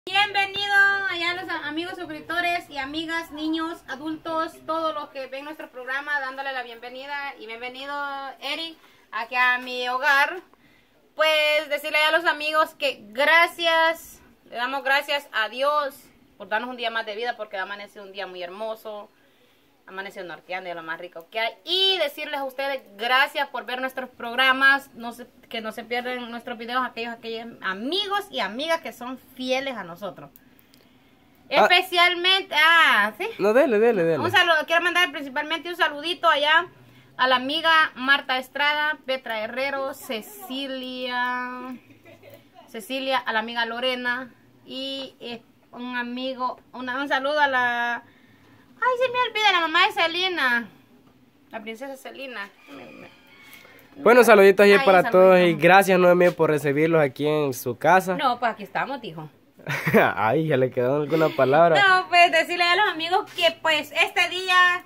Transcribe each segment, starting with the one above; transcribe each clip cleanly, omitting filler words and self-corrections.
Bienvenido allá los amigos suscriptores y amigas, niños, adultos, todos los que ven nuestro programa, dándole la bienvenida y bienvenido Eric aquí a mi hogar. Pues decirle a los amigos que gracias, le damos gracias a Dios por darnos un día más de vida porque amanece un día muy hermoso, amaneció norteando de lo más rico que hay. Y decirles a ustedes gracias por ver nuestros programas, que no se pierden nuestros videos, aquellos amigos y amigas que son fieles a nosotros. Especialmente, ¿sí? No, dele. Un saludo, quiero mandar principalmente un saludito allá a la amiga Marta Estrada, Petra Herrero, Cecilia, a la amiga Lorena y un amigo, un saludo a la... Ay, se me olvida, la mamá de Celina, la princesa Celina. Bueno, saluditos ahí para todos y gracias Noemí por recibirlos aquí en su casa. No, pues aquí estamos, hijo. Ay, ya le quedó alguna palabra. No, pues decirle a los amigos que pues este día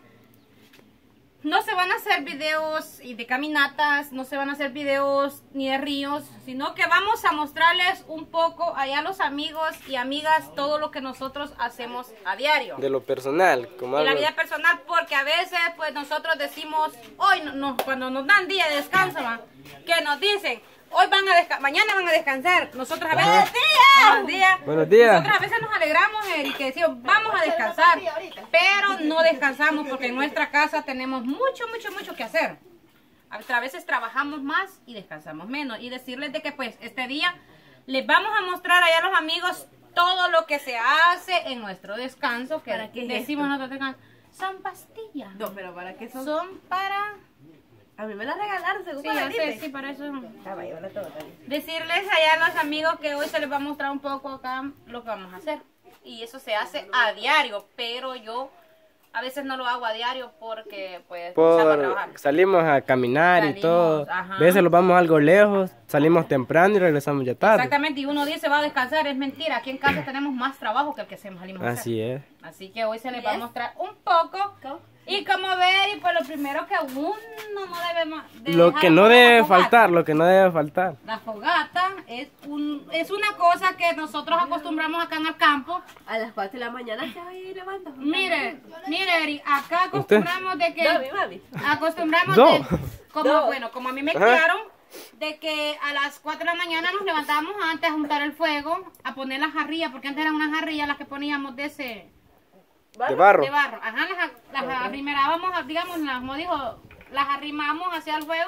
no se van a hacer videos y de caminatas, no se van a hacer videos ni de ríos, sino que vamos a mostrarles un poco allá a los amigos y amigas todo lo que nosotros hacemos a diario. De lo personal, como de algo... la vida personal, porque a veces pues nosotros decimos, hoy cuando nos dan día de descanso, que nos dicen, hoy van a descansar, mañana van a descansar. Nosotros a veces, Buenos días. Nosotros a veces nos alegramos, Eric, que decimos, vamos a descansar, pero no descansamos porque en nuestra casa tenemos mucho que hacer. A veces trabajamos más y descansamos menos. Y decirles de que pues este día les vamos a mostrar allá a los amigos todo lo que se hace en nuestro descanso, que decimos nosotros, son pastillas. No, pero ¿para qué son? Son para... A mí me las regalaron, según sí, para eso. Decirles allá a los amigos que hoy se les va a mostrar un poco acá lo que vamos a hacer. Y eso se hace a diario, pero yo a veces no lo hago a diario porque pues salimos a caminar y todo. Ajá. A veces nos vamos algo lejos, salimos temprano y regresamos ya tarde. Exactamente, y uno dice se va a descansar, es mentira. Aquí en casa tenemos más trabajo que el que salimos a hacer. Así es. Así que hoy se les va a mostrar un poco. Y como ver, y pues lo primero que uno no debe lo que no debe faltar. La fogata es una cosa que nosotros acostumbramos acá en el campo. A las 4 de la mañana se va y levanta. Mire, Eri, acá acostumbramos de que... mami. Acostumbramos No. Como a mí me criaron, de que a las 4 de la mañana nos levantamos antes a juntar el fuego, a poner las jarrillas, porque antes eran unas jarrillas las que poníamos de ese... De barro. Ajá, las arrimerábamos, digamos, como dijo, las arrimamos hacia el fuego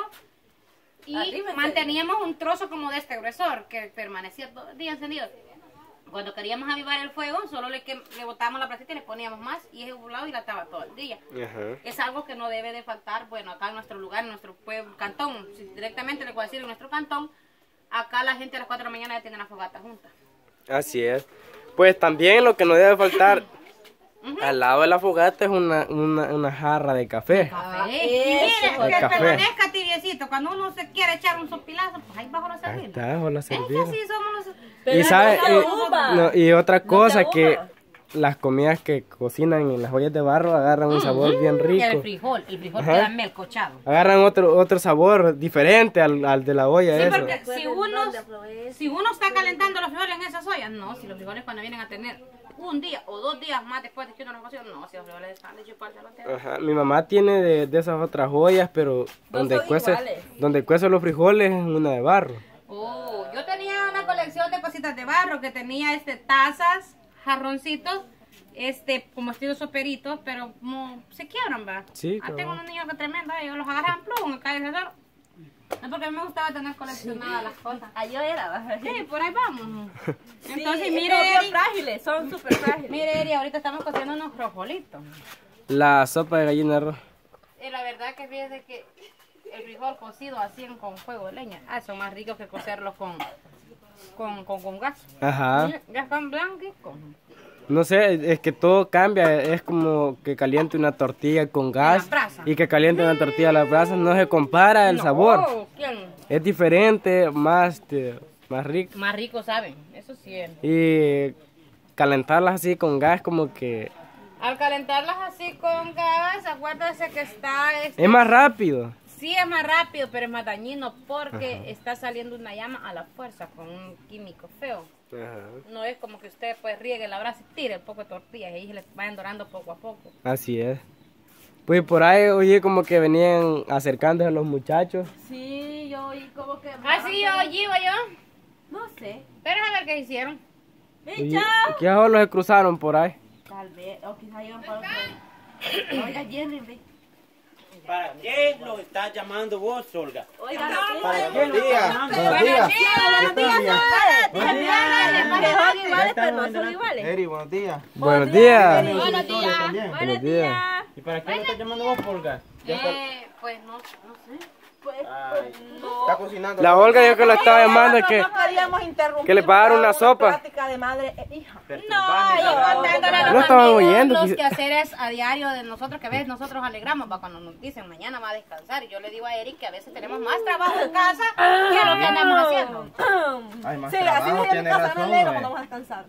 y manteníamos un trozo como de este gruesor que permanecía todo el día encendido. Cuando queríamos avivar el fuego, solo le botábamos la placita y le poníamos más y ese lado dilataba todo el día. Ajá. Es algo que no debe de faltar, bueno, acá en nuestro lugar, en nuestro pueblo, cantón, directamente le puedo decir en nuestro cantón, acá la gente a las 4 de la mañana ya tiene la fogata junta. Así es. Pues también lo que no debe faltar... Al lado de la fogata es una jarra de café. Y mire, que permanezca tibiecito. Cuando uno se quiere echar un sopilazo, pues ahí bajo la servida. Ahí está, bajo la servida. Sí somos Y, sabe, y otra cosa que las comidas que cocinan en las ollas de barro agarran un sabor bien rico. Y el frijol queda melcochado. Agarran otro sabor diferente al de la olla. Sí, porque si uno está calentando los frijoles en esas ollas, no, si los frijoles cuando vienen a tener un día o 2 días más después de que uno los cocina, no, si los frijoles están de chuparse los dedos. Ajá, mi mamá tiene de esas otras ollas, pero donde cuece los frijoles es una de barro. Oh, yo tenía una colección de cositas de barro que tenía tazas, jarroncitos, como estilo soperitos, pero como se quiebran, ¿va? Sí, claro. Tengo unos niños que tremendo, ellos los agarran plum, acá alrededor. No, porque a mí me gustaba tener coleccionadas las cosas. Yo era, sí, por ahí vamos. Entonces, sí, mire, Eri, frágiles, son súper frágiles. Mire, Eri, ahorita estamos cociendo unos frijolitos. La sopa de gallina de arroz. La verdad que fíjese que el frijol cocido así con fuego de leña, son más ricos que cocerlos con gas. Ajá. Ya están blancos. No sé, es que todo cambia, es como que caliente una tortilla con gas y que caliente una tortilla a la brasa, no se compara el sabor. ¿Quién? Es diferente, más rico. Más rico saben, eso sí es. Y calentarlas así con gas como que... Al calentarlas así con gas, acuérdese que es más rápido. Sí, es más rápido, pero es más dañino porque está saliendo una llama a la fuerza con un químico feo. Ajá. No es como que usted pues riegue la brasa y tire el poco de tortillas y ahí se les vayan dorando poco a poco. Así es. Pues por ahí oye como que venían acercándose a los muchachos. Sí, yo oí como que... Ah, sí, yo iba yo. No sé. Pero a ver qué hicieron. Oye, ¿qué solo se cruzaron por ahí? Tal vez, o quizás iban para otro. Oiga, llévenme. ¿Para qué los estás llamando vos, Olga? Oiga, ¿Para qué Buenos los días. estás llamando? Buenos días. que son iguales, pero no son iguales. Eri, buenos días. Buenos días. Buenos días. Buenos días. ¿Y para qué lo estás llamando vos, Olga? Pues no sé. Pues, Está cocinando. La Olga yo que lo estaba llamando que queríamos interrumpir. que le pagaron una sopa. Plática de madre e hija. Perturbame, Yo la- contándole a No los estaban amigos oyendo, los quizá- quehaceres a diario de nosotros, que a veces nosotros alegramos, va, cuando nos dicen mañana va a descansar. Y yo le digo a Eric que a veces tenemos más trabajo en casa que lo que andamos haciendo. Hay más Sí, así trabajo, se tiene casa, no razón, alegro güey. cuando vamos a descansar.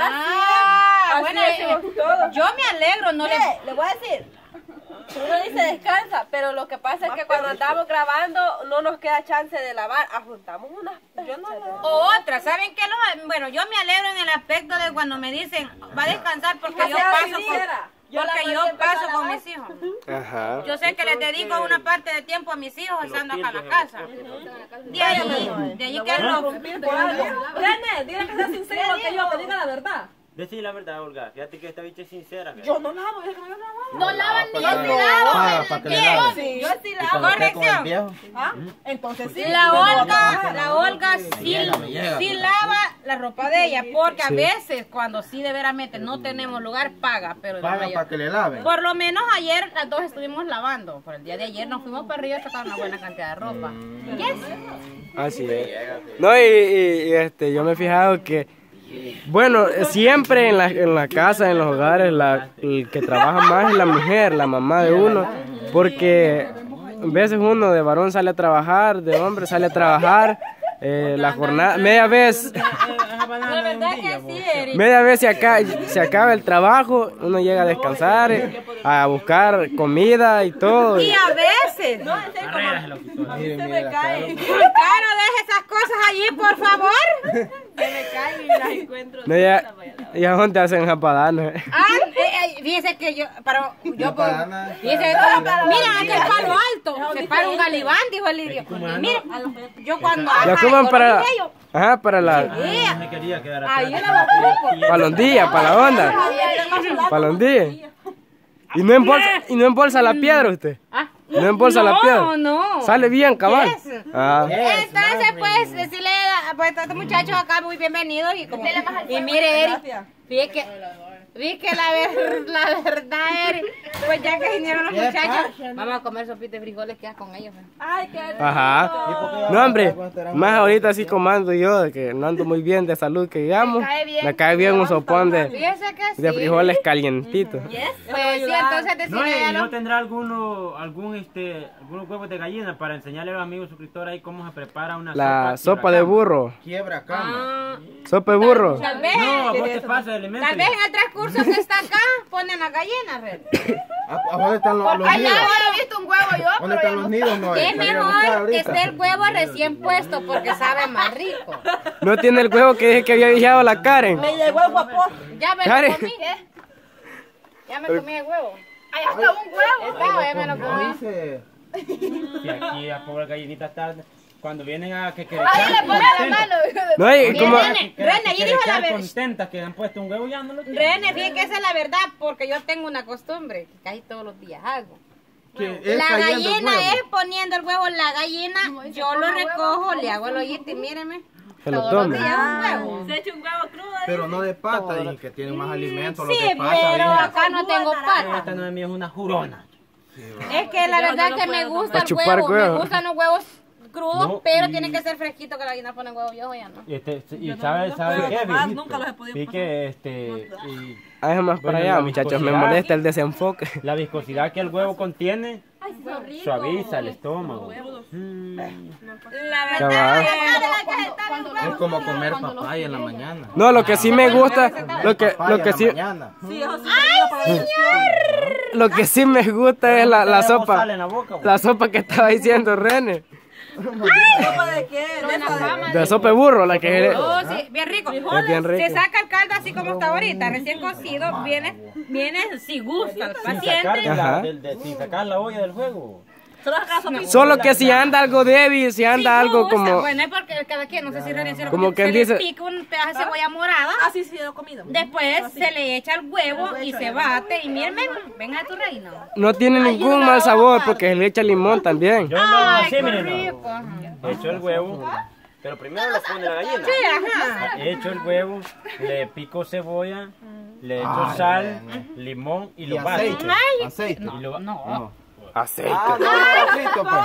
Bueno, así decimos todos. yo me alegro, no le... Mire, le voy a decir. Uno dice descansa, pero lo que pasa es que cuando andamos grabando no nos queda chance de lavar. Ajuntamos unas. Yo no lavo. O otra, ¿saben qué? Bueno, yo me alegro en el aspecto de cuando me dicen va a descansar porque Que yo sea paso sincera. Yo la porque yo María empezó a paso con lavar. mis hijos. Ajá. Yo sé que les dedico una parte de tiempo a mis hijos estando acá en la casa. De allí que lo... René, dile que sea sincero igual que yo, que diga la verdad. Decí la verdad, Olga. Fíjate que esta bicha es sincera. Yo no lavo, yo no lavo. No lavan ni Para que el lo- lado. para que le laven. Sí, yo sí Y lavo. cuando esté con el Corrección. viejo, ¿Ah? Entonces sí. La Olga me llega, sí pues. lava la ropa de ella, porque a veces cuando sí de veramente no tenemos lugar, paga, pero la paga mayor- para que le laven. por lo menos ayer las dos estuvimos lavando. Por el día de ayer nos fuimos para arriba a sacar una buena cantidad de ropa. Así es. No, yo me he fijado que, bueno, siempre en la casa, en los hogares, el que trabaja más es la mujer, la mamá de uno, porque a veces uno de varón sale a trabajar, de hombre sale a trabajar, la jornada, La verdad que sí, Eric. media vez se acaba el trabajo, uno llega a descansar, a buscar comida y todo. Y a veces. Mire, Se mire, me cae. Caro, deje esas cosas allí, por favor. Se me cae y las encuentro. No, ya donde hacen japadanos. Fíjese que yo, pero yo por, Padana. fíjese que mira aquel palo alto, se para un galibán, dijo el Lidio. Mire, yo cuando La ajá, coman yo para, lo dije yo, ajá, para la, No me quería quedar ahí atrás. la bocupo. para los días, para la onda, para los días. Y no embolsa la piedra usted. Ah, No embolsa la piedra. no. Sale bien, cabal. Yes. Ah, Entonces, pues, decirle pues, a estos muchachos acá muy bienvenidos y como, y mire, Eric, vi que la verdad, Eric, pues ya que vinieron los muchachos, vamos a comer sopita de frijoles, ¿qué haces con ellos? Ay, qué rico. ajá. No, hombre, más ahorita así como ando yo, de que no ando muy bien de salud, que digamos. Me cae bien un sopón Fíjese que sí. de frijoles calientitos. Pues sí, entonces No, decirle y a no los... tendrá algunos huevos de gallina para enseñarle a los amigos suscriptores ahí cómo se prepara una La sopa de burro. Quiebra cama. Sopa de burro. Tal vez, No, a vos te pasa de elementos. tal vez en el transcurso que está acá, ponen las gallinas, ¿ves? ¿A dónde están los Allá nidos? ahora he visto un huevo yo, ¿Dónde pero están los nidos? No, es salieron a buscar mejor que ahorita. esté el huevo recién puesto porque sabe más rico. No tiene el huevo que dije que había dejado la Karen. Me llegó el guapo. Ya me Karen. lo comí, ya me comí el huevo. Ahí está un huevo. Estaba, ya me lo No comí. dice. Y aquí a pobre gallinita está cuando vienen a que Ahí le pone la mano. No, y como, René, ahí dijo la verdad. contentas que han puesto un huevo ya no lo tienen. René, fíjate que esa es la verdad porque yo tengo una costumbre que casi todos los días hago. Que es La cayendo el gallina huevo. es poniendo el huevo, la gallina, yo lo recojo, le hago el hoyito y míreme. se lo Todos los tome. días un huevo. Se echa un huevo crudo. Pero no de pata, y que tienen más alimentos, los Sí, de pata. pero dije. acá no tengo pata. Esta no es mía, es una jurona. Es que la verdad que me gusta Para el chupar huevo, me huevo. gustan los huevos crudos, No, pero y- tiene que ser fresquito que la gallina pone huevo viejo ya no. Y sabe qué, tomar, vi? nunca los he podido Vi que y Ah, es más para Bueno, allá, la muchachos, me viscosidad. molesta el desenfoque. la viscosidad que el huevo contiene suaviza el estómago. La verdad Cabal. Es como comer papaya en la mañana. No, lo que sí me gusta, lo que sí, Mañana. Sí, eso sí me ayuda para la digestión. lo que sí me gusta es la Sale sopa, en la boca, güey. la sopa que estaba diciendo René. ¿Sopa de qué? De sopa de burro, la que es. Oh, sí, bien rico. Es bien rico. Se saca el caldo así como está ahorita, recién cocido, viene si gusta el paciente. Ajá. Sin sacar la olla del juego. Solo que si anda algo débil, si anda Sí algo gusta. como... Bueno, es porque cada quien, no sé si René se lo Como comió, que se él le dice- pica un pedazo de cebolla morada. Ah, sí, lo he comido. Después se le echa el huevo y se bate. Y miren, venga de tu reino. No tiene ningún mal sabor porque se le echa limón también. Yo lo hago Ay, así, qué miren. rico. No. Echo el huevo, pero primero le pone la gallina. Sí, ajá. Echo el huevo, le pico cebolla, le echo sal, limón y lo bato. Aceite. Y lo No. Aceite. Frito, pues.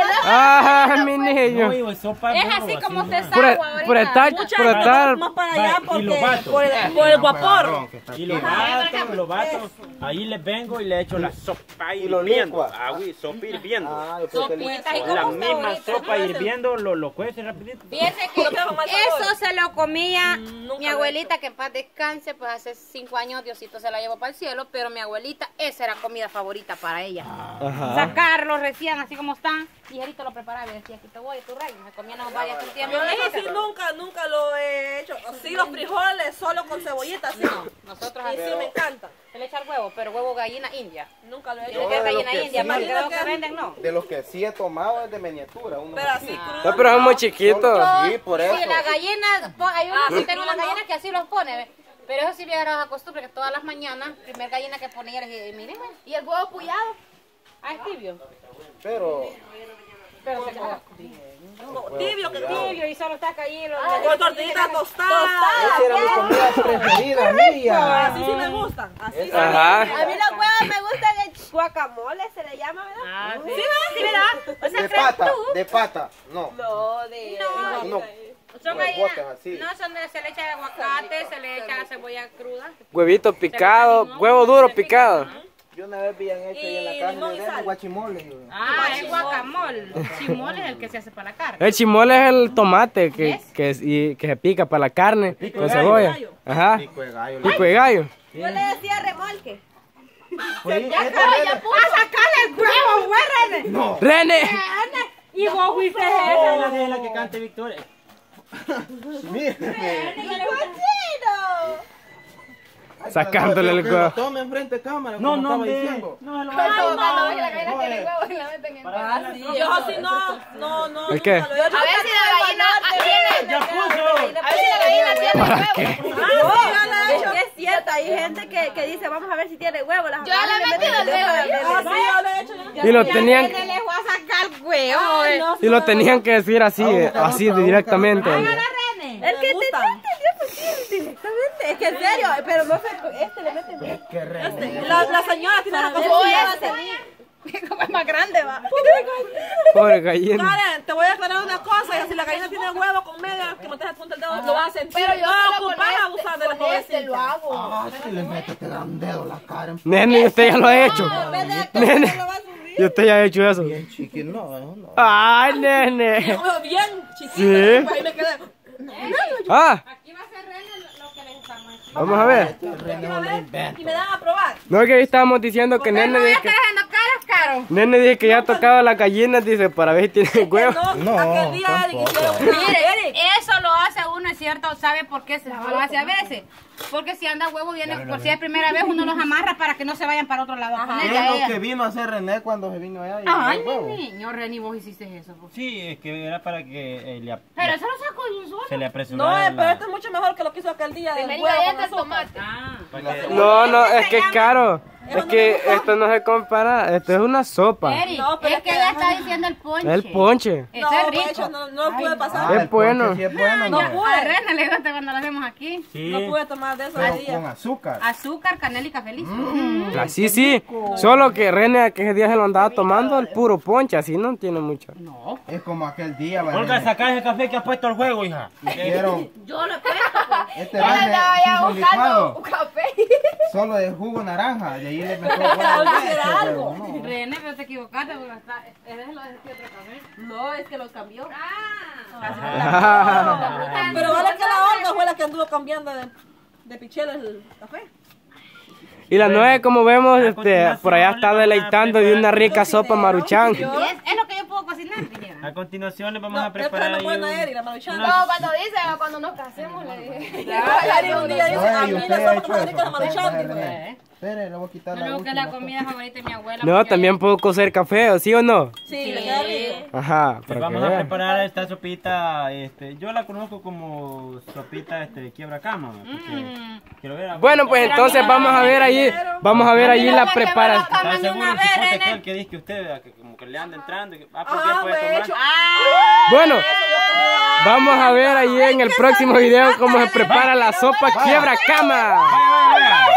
Ah, mi No, niño. hijo, es sopa de Es burro, así como no. usted Por, sabe por estar, por estar, Más para allá Va, y lo porque bato. por el vapor. Y lo bato, ahí le vengo y le echo la sopa Y lo hirviendo. licua. Ah, güey, sopa hirviendo. Ah, yo pensé que le- Sopita, ¿y La cómo está misma ahorita? sopa hirviendo lo cuece rapidito. Fíjense que eso se lo comía mi abuelita, que en paz descanse, pues hace 5 años Diosito se la llevó para el cielo, pero mi abuelita, esa era comida favorita para ella. ajá. Sacarlo recién, así como están, y Jerito lo preparaba y decía, aquí te voy, tu rey, me comían varias tortillas. Yo eso sí viejitas. nunca lo he hecho. Sí, los frijoles solo con cebollita, sí. Nosotros Y sí me encanta. se le echa el huevo, pero huevo gallina india. Nunca lo he Tiene hecho. que ser de los gallina que india, sí. más que los que venden, no. De los que sí he tomado es de miniatura. Uno Pero así No, crudo. pero es muy chiquito. Sí, por eso. Sí, la gallina, hay unos que tienen una no. gallina que así los pone, ¿ve? Pero eso sí vieron a costumbre que todas las mañanas, primer gallina que ponía, y miren, ¿ve? y el huevo puyado, ah, es tibio. Pero Pero se queda Tibio que tibio y solo está ahí. con tortillitas tostadas. esa era mi comida preferida mía. Así sí me gustan. Así sí. Ajá. A mí los huevos me gustan el guacamole, se le llama, ¿verdad? Ah, sí, ¿verdad? O sea, De Fred, pata, tú, de pata. No. No, de... No. son Los gallinas, botes así. no, se le echa aguacate, se le echa cebolla cruda. Huevito picado, huevo duro picado. Yo una vez habían hecho ahí en la Y casa limón y de sal. guachimole. Ah, es guacamole. Chimole es el que se hace para la carne. El chimole es el tomate que se pica para la carne con cebolla. Ajá. Pico de gallo. Pico de gallo. Yo le decía remolque. Pues, ¡A sacarle el huevo, güey, René! No. René. Y vos fuiste Es la que cante Victoria. Mírame. Sacándole el Pero huevo. tome enfrente de cámara. No, como no, estaba hombre. diciendo. No, no, Yo así no. ¿El qué? A ver si la gallina tiene. Ya puso. A ver si la gallina tiene huevo. Es cierto, hay gente que dice, vamos a ver si tiene huevo. Yo le he metido el dedo. Sí, yo le he hecho. Y lo tenían René le fue a sacar huevo. y lo tenían que decir así, así directamente. El que te entendió, pues sí, directamente. Es que en serio, pero no sé, le mete bien. Qué re- La señora tiene la cosa Como es más grande, va. Pobre gallina. Karen, te voy a aclarar una cosa, y si la gallina tiene huevo con media, que metes punta el dedo, lo vas a sentir. Pero yo no solo ocupas abusar de la lo hago. Ah, si le metes te da un dedo la cara. Nene, usted ya lo ha hecho. Nene, y usted ya ha hecho eso. Bien chiquito. No, no. Ay, nene. Bien chiquito. Sí. Ahí me quedé. Ah, Aquí va a ser René lo que les estamos haciendo. vamos a ver. Y me dan a probar. No, que ahí estábamos diciendo que Nene No dice está que, dejando caras, caro. Nene dice que ya ha tocado las gallinas, dice, para ver si tiene huevo. No, aquel día Eric hicieron una. Mire, eso lo hace uno, es cierto, ¿sabe por qué se lo hace a veces? Porque si anda huevo, viene, por si es primera vez, uno los amarra para que no se vayan para otro lado a poner. Es Ya lo ella. que vino a hacer René cuando se vino allá. y Ay, el huevo. niño, Reni, vos hiciste eso. Pues. Sí, es que era para que Pero eso lo sacó de un solo. se le No, apresurara. pero esto es mucho mejor que lo que hizo aquel día del huevo con azúcar. Ah. No, no, es que es caro. Es que esto no se compara, esto es una sopa. Eric, No, pero es que ella está diciendo el ponche. Es el ponche. Eso No, es de rico. hecho, no pude pasar. Es el bueno. ponche sí es bueno, No no. pude. A Rena le gusta cuando lo hacemos aquí. Sí. No pude tomar de eso Pero ese día. con azúcar. Azúcar, canela y café listo. Así sí. Solo que René que ese día se lo andaba tomando el puro ponche, así no tiene mucho. No. Es como aquel día, Olga, René. saca ese café que has puesto al juego, hija. Hicieron Yo lo he puesto, pues. este René hizo un licuado café. solo de jugo naranja. Y ahí le metió huevo. huevo, no. René, pero te equivocaste porque está. Es lo de este otro café. No, es que lo cambió. Ah. Pero vale que la Olga fue la que anduvo cambiando de pichel el café. Y la nueve, como vemos, A continuación, por allá está le van a deleitando de una rica sopa maruchan. Es lo que yo puedo cocinar, dijera. A continuación les vamos a preparar ahí buena Eri, la maruchan. No, cuando dice, cuando nos casemos, le dije. Eri un día dice, a Oye, mí usted la ha sopa hecho más eso. rica la maruchan, dijo. Espere, le voy a quitar No, la que la última. comida favorita de mi abuela. No, porque también puedo cocer café, ¿sí o no? Sí, le queda rico. Ajá, Les para que vamos a vean. preparar esta sopita, yo la conozco como sopita quiebra cama, porque quiero ver. Bueno, pues entonces vamos a ver allí la preparación. ¿Estás seguro? una vez, Suponte René. aquel que dice que usted, que como que le anda entrando, que, pues Ah, ya puede de hecho. tomar. Bueno, vamos a ver allí en el próximo video cómo se prepara la sopa quiebra cama. Vaya, vaya, vaya.